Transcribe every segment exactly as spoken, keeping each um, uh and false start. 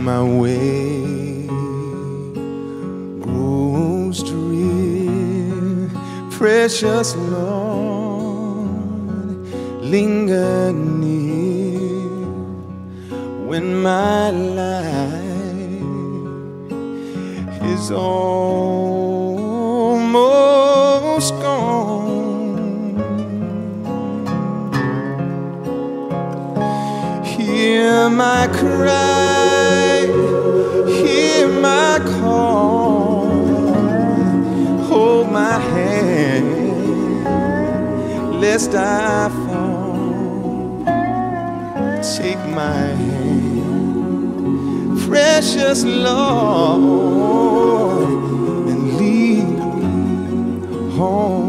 my way grows drear, precious Lord, linger near when my life is almost gone. Hear my cry, hear my call, hold my hand, lest I fall. Take my hand, precious Lord, and lead me home.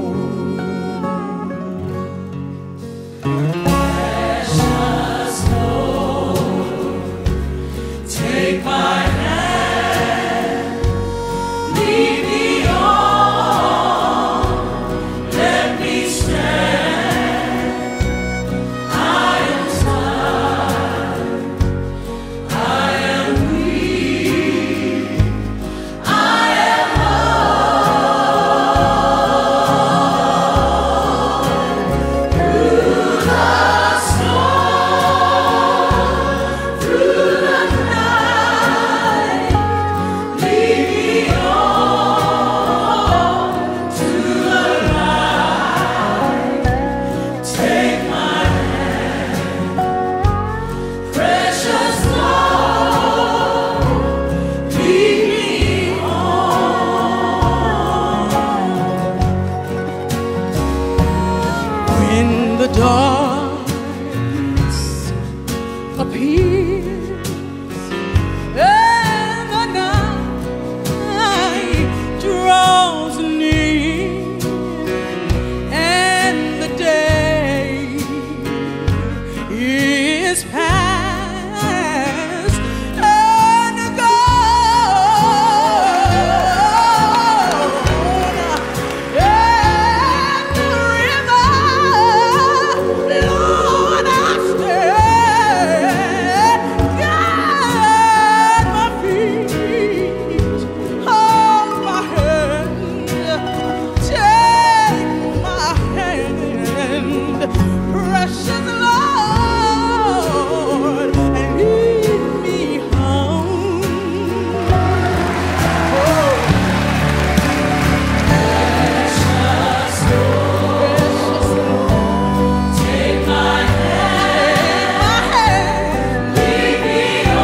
Take my hand, lead me on, let me stand. I am tired, I am weak, I am lost. Through the storm, through the darkness appears and the night draws near and the day is past and gone, and the river, Lord, I stand, guide my feet, hold my hand, take my hand, precious Lord, and lead me home. Oh, precious Lord, precious Lord, take my hand, lead me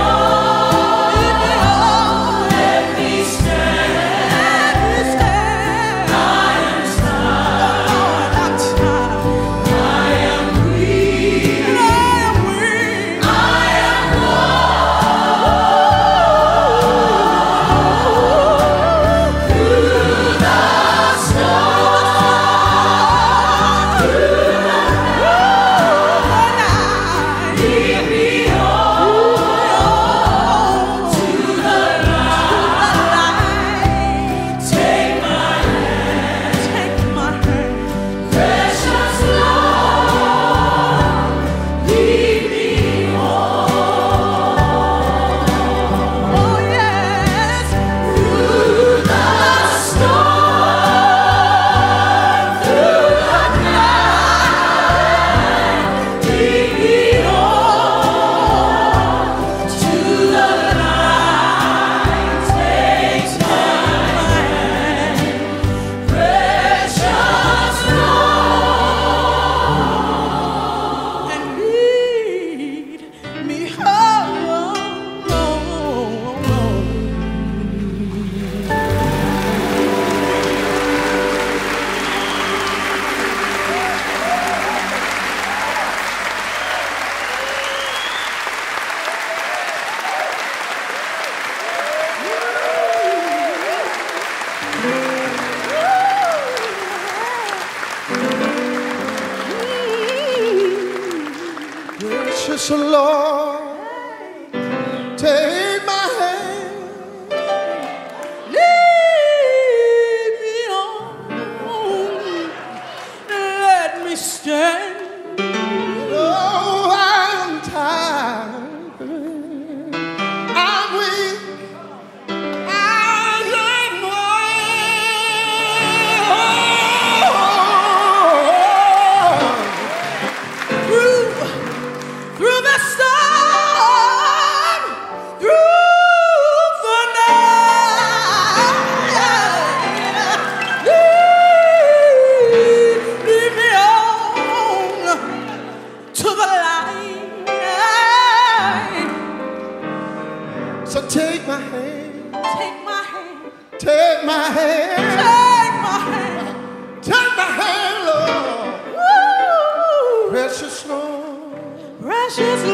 on, let me stand. I am tired, I'm tired, I am weak, I am weak, I am lost. Through the storm, through the night, lead me on to the light. Take my hand, take my hand, precious Lord, lead me home. Oh yes, through the storm, through the night, lead me on to the light. Take my hand, precious Lord, and lead me home. Precious Lord, take my hand, Lead me on, let me stand. oh, I'm tired, I'm weak. precious Lord, Precious